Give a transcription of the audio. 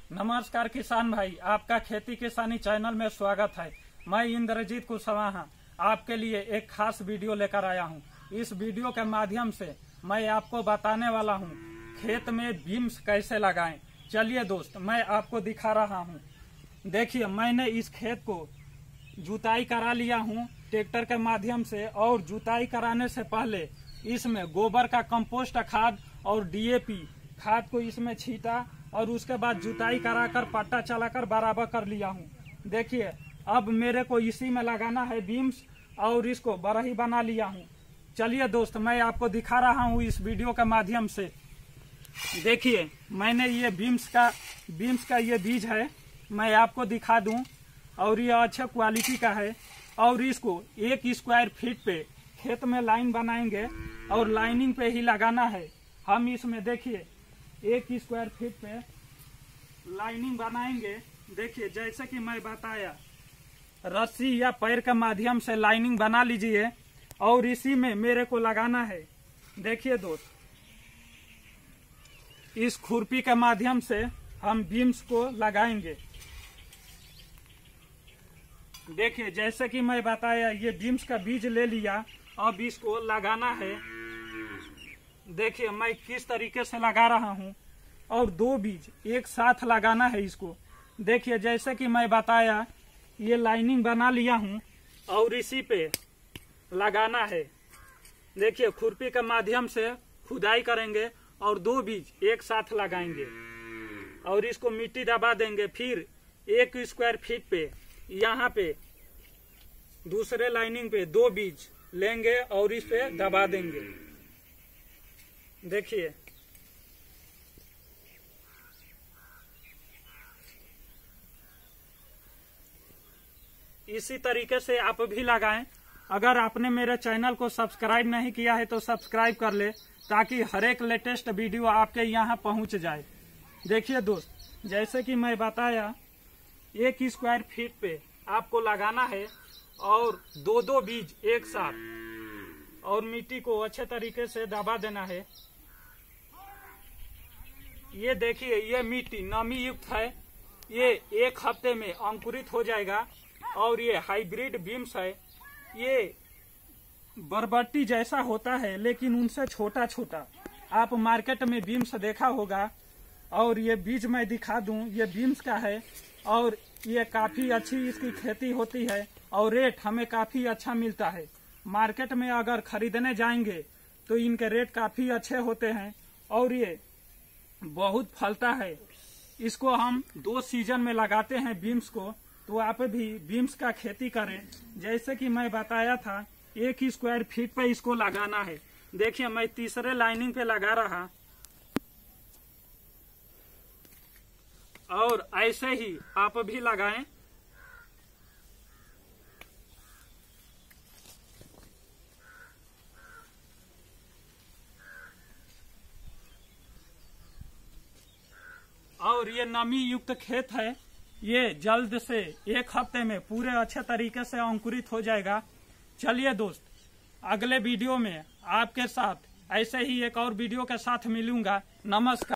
नमस्कार किसान भाई, आपका खेती किसानी चैनल में स्वागत है। मैं इंद्रजीत कुशवाहा आपके लिए एक खास वीडियो लेकर आया हूं। इस वीडियो के माध्यम से मैं आपको बताने वाला हूं खेत में बीन्स कैसे लगाएं। चलिए दोस्त, मैं आपको दिखा रहा हूं। देखिए, मैंने इस खेत को जुताई करा लिया हूं ट्रैक्टर के माध्यम से, और जुताई कराने से पहले इसमें गोबर का कंपोस्ट खाद और डीएपी खाद को इसमें छीटा और उसके बाद जुताई कराकर पट्टा चलाकर बराबर कर लिया हूं। देखिए, अब मेरे को इसी में लगाना है बीन्स और इसको बरही बना लिया हूं। चलिए दोस्त, मैं आपको दिखा रहा हूं इस वीडियो के माध्यम से। देखिए, मैंने ये बीन्स का ये बीज है, मैं आपको दिखा दूं, और ये अच्छे क्वालिटी का है। और इसको 1 स्क्वायर फीट पे खेत में लाइन बनाएंगे और लाइनिंग पे ही लगाना है। हम इसमें देखिए 1 स्क्वायर फीट पे लाइनिंग बनाएंगे। देखिए, जैसे कि मैं बताया, रस्सी या पैर के माध्यम से लाइनिंग बना लीजिए और इसी में मेरे को लगाना है। देखिए दोस्त, इस खुरपी के माध्यम से हम बीन्स को लगाएंगे। देखिए, जैसे कि मैं बताया, ये बीन्स का बीज ले लिया, अब इसको लगाना है। देखिए, मैं किस तरीके से लगा रहा हूं, और 2 बीज एक साथ लगाना है इसको। देखिए, जैसे कि मैं बताया, ये लाइनिंग बना लिया हूं और इसी पे लगाना है। देखिए, खुरपी के माध्यम से खुदाई करेंगे और 2 बीज एक साथ लगाएंगे और इसको मिट्टी दबा देंगे। फिर 1 स्क्वायर फीट पे यहाँ पे दूसरे लाइनिंग पे 2 बीज लेंगे और इस पे दबा देंगे। देखिए, इसी तरीके से आप भी लगाएं। अगर आपने मेरे चैनल को सब्सक्राइब नहीं किया है तो सब्सक्राइब कर ले, ताकि हर एक लेटेस्ट वीडियो आपके यहाँ पहुँच जाए। देखिए दोस्त, जैसे कि मैं बताया, 1 स्क्वायर फीट पे आपको लगाना है और 2-2 बीज एक साथ, और मिट्टी को अच्छे तरीके से दबा देना है। ये देखिए, ये मिट्टी नमी युक्त है, ये 1 हफ्ते में अंकुरित हो जाएगा। और ये हाइब्रिड बीन्स है, ये बरबट्टी जैसा होता है लेकिन उनसे छोटा छोटा। आप मार्केट में बीन्स देखा होगा, और ये बीज मैं दिखा दूं, ये बीन्स का है और ये काफी अच्छी इसकी खेती होती है और रेट हमें काफी अच्छा मिलता है। मार्केट में अगर खरीदने जाएंगे तो इनके रेट काफी अच्छे होते हैं और ये बहुत फलता है। इसको हम 2 सीजन में लगाते हैं बीन्स को, तो आप भी बीन्स का खेती करें। जैसे कि मैं बताया था, 1 स्क्वायर फीट पे इसको लगाना है। देखिए, मैं तीसरे लाइनिंग पे लगा रहा, और ऐसे ही आप भी लगाएं। और ये नमी युक्त खेत है, ये जल्द से 1 हफ्ते में पूरे अच्छे तरीके से अंकुरित हो जाएगा। चलिए दोस्त, अगले वीडियो में आपके साथ ऐसे ही एक और वीडियो के साथ मिलूंगा। नमस्कार।